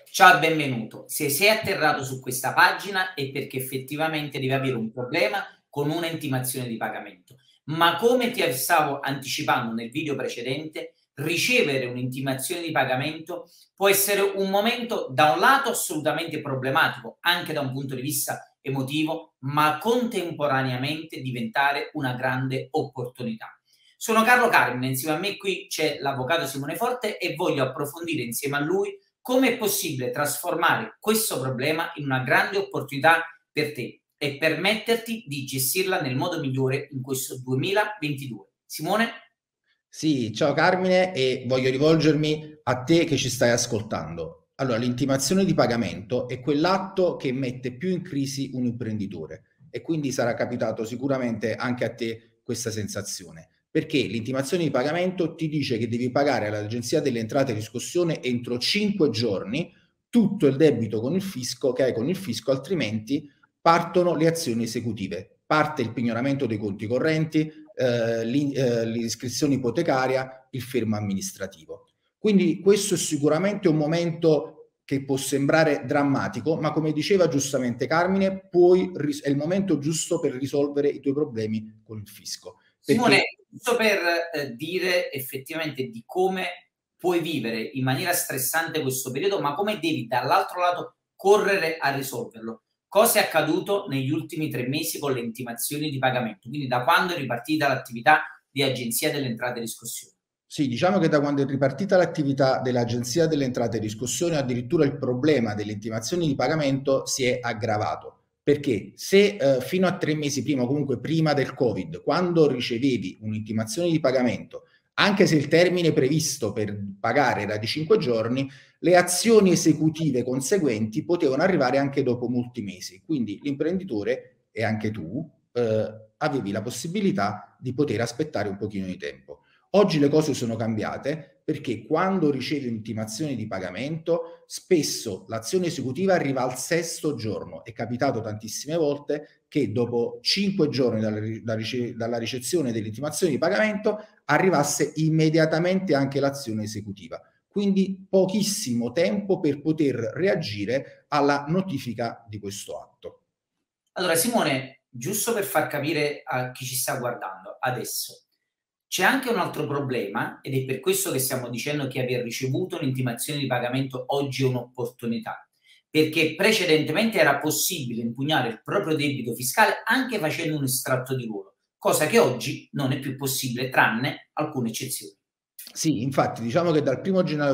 Ciao e benvenuto. Se sei atterrato su questa pagina è perché effettivamente devi avere un problema con una intimazione di pagamento. Ma come ti stavo anticipando nel video precedente, ricevere un'intimazione di pagamento può essere un momento da un lato assolutamente problematico, anche da un punto di vista emotivo, ma contemporaneamente diventare una grande opportunità. Sono Carlo Carmine, insieme a me qui c'è l'avvocato Simone Forte e voglio approfondire insieme a lui come è possibile trasformare questo problema in una grande opportunità per te e permetterti di gestirla nel modo migliore in questo 2022. Simone? Sì, ciao Carmine, e voglio rivolgermi a te che ci stai ascoltando. Allora, l'intimazione di pagamento è quell'atto che mette più in crisi un imprenditore e quindi sarà capitato sicuramente anche a te questa sensazione, perché l'intimazione di pagamento ti dice che devi pagare all'Agenzia delle Entrate e Riscossione entro 5 giorni tutto il debito con il fisco che hai con il fisco, altrimenti partono le azioni esecutive, parte il pignoramento dei conti correnti, l'iscrizione ipotecaria, il fermo amministrativo. Quindi questo è sicuramente un momento che può sembrare drammatico, ma come diceva giustamente Carmine, è il momento giusto per risolvere i tuoi problemi con il fisco. Simone, Perché giusto per dire effettivamente di come puoi vivere in maniera stressante questo periodo, ma come devi dall'altro lato correre a risolverlo. Cosa è accaduto negli ultimi 3 mesi con le intimazioni di pagamento? Quindi da quando è ripartita l'attività di Agenzia delle Entrate e Riscossione? sì, diciamo che da quando è ripartita l'attività dell'Agenzia delle Entrate e Riscossione, addirittura il problema delle intimazioni di pagamento si è aggravato. Perché se fino a 3 mesi prima, o comunque prima del Covid, quando ricevevi un'intimazione di pagamento, anche se il termine previsto per pagare era di 5 giorni, le azioni esecutive conseguenti potevano arrivare anche dopo molti mesi. Quindi l'imprenditore e anche tu avevi la possibilità di poter aspettare un pochino di tempo. Oggi le cose sono cambiate perché quando ricevi un'intimazione di pagamento, spesso l'azione esecutiva arriva al 6° giorno. È capitato tantissime volte che dopo 5 giorni dalla ricezione dell'intimazione di pagamento arrivasse immediatamente anche l'azione esecutiva. Quindi pochissimo tempo per poter reagire alla notifica di questo atto. Allora, Simone, giusto per far capire a chi ci sta guardando adesso, c'è anche un altro problema ed è per questo che stiamo dicendo che aver ricevuto un'intimazione di pagamento oggi è un'opportunità, perché precedentemente era possibile impugnare il proprio debito fiscale anche facendo un estratto di ruolo, cosa che oggi non è più possibile, tranne alcune eccezioni. Sì, infatti diciamo che dal 1° gennaio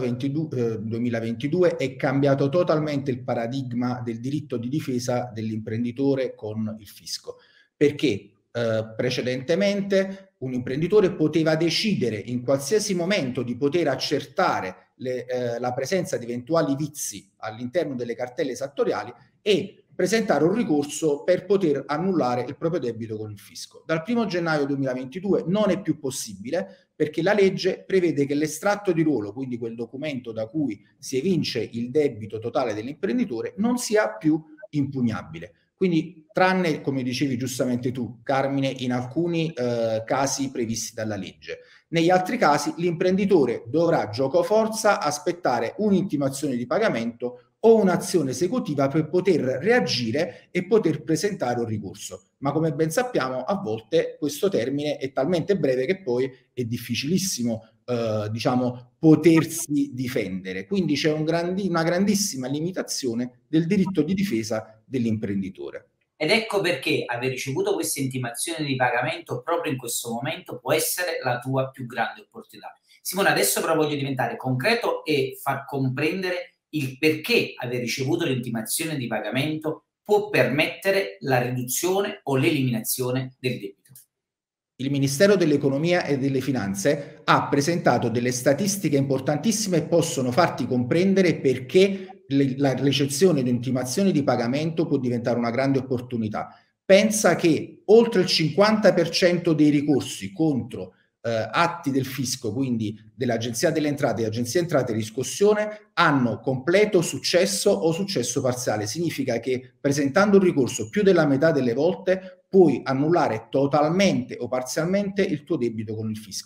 2022 è cambiato totalmente il paradigma del diritto di difesa dell'imprenditore con il fisco, perché precedentemente un imprenditore poteva decidere in qualsiasi momento di poter accertare la presenza di eventuali vizi all'interno delle cartelle esattoriali e presentare un ricorso per poter annullare il proprio debito con il fisco. Dal 1° gennaio 2022 non è più possibile perché la legge prevede che l'estratto di ruolo, quindi quel documento da cui si evince il debito totale dell'imprenditore, non sia più impugnabile. Quindi, tranne, come dicevi giustamente tu, Carmine, in alcuni casi previsti dalla legge. Negli altri casi l'imprenditore dovrà giocoforza aspettare un'intimazione di pagamento o un'azione esecutiva per poter reagire e poter presentare un ricorso. Ma come ben sappiamo, a volte questo termine è talmente breve che poi è difficilissimo diciamo, potersi difendere. Quindi c'è una grandissima limitazione del diritto di difesa dell'imprenditore. Ed ecco perché aver ricevuto questa intimazione di pagamento proprio in questo momento può essere la tua più grande opportunità. Simone, adesso però voglio diventare concreto e far comprendere il perché aver ricevuto l'intimazione di pagamento può permettere la riduzione o l'eliminazione del debito. Il Ministero dell'Economia e delle Finanze ha presentato delle statistiche importantissime e possono farti comprendere perché la ricezione di intimazioni di pagamento può diventare una grande opportunità. Pensa che oltre il 50% dei ricorsi contro atti del fisco, quindi dell'Agenzia delle Entrate e Agenzia Entrate e Riscossione, hanno completo successo o successo parziale. Significa che presentando un ricorso più della metà delle volte puoi annullare totalmente o parzialmente il tuo debito con il fisco.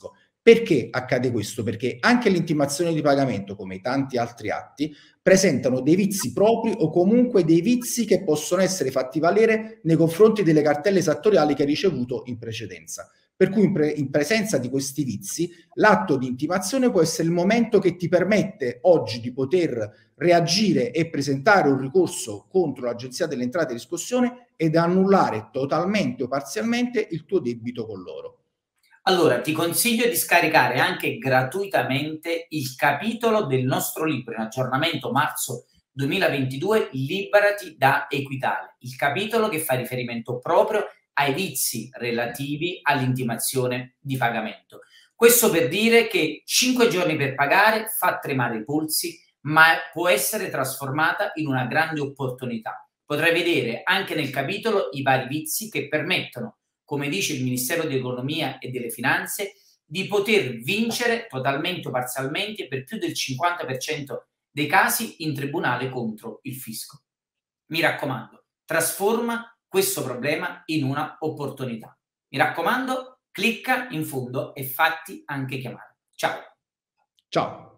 Perché accade questo? Perché anche l'intimazione di pagamento, come tanti altri atti, presentano dei vizi propri o comunque dei vizi che possono essere fatti valere nei confronti delle cartelle esattoriali che hai ricevuto in precedenza. Per cui in presenza di questi vizi, l'atto di intimazione può essere il momento che ti permette oggi di poter reagire e presentare un ricorso contro l'Agenzia delle Entrate e Riscossione ed annullare totalmente o parzialmente il tuo debito con loro. Allora, ti consiglio di scaricare anche gratuitamente il capitolo del nostro libro in aggiornamento marzo 2022, Liberati da Equitale, il capitolo che fa riferimento proprio ai vizi relativi all'intimazione di pagamento. Questo per dire che 5 giorni per pagare fa tremare i polsi, ma può essere trasformata in una grande opportunità. Potrai vedere anche nel capitolo i vari vizi che permettono, come dice il Ministero di Economia e delle Finanze, di poter vincere totalmente o parzialmente per più del 50% dei casi in tribunale contro il fisco. Mi raccomando, trasforma questo problema in una opportunità. Mi raccomando, clicca in fondo e fatti anche chiamare. Ciao. Ciao.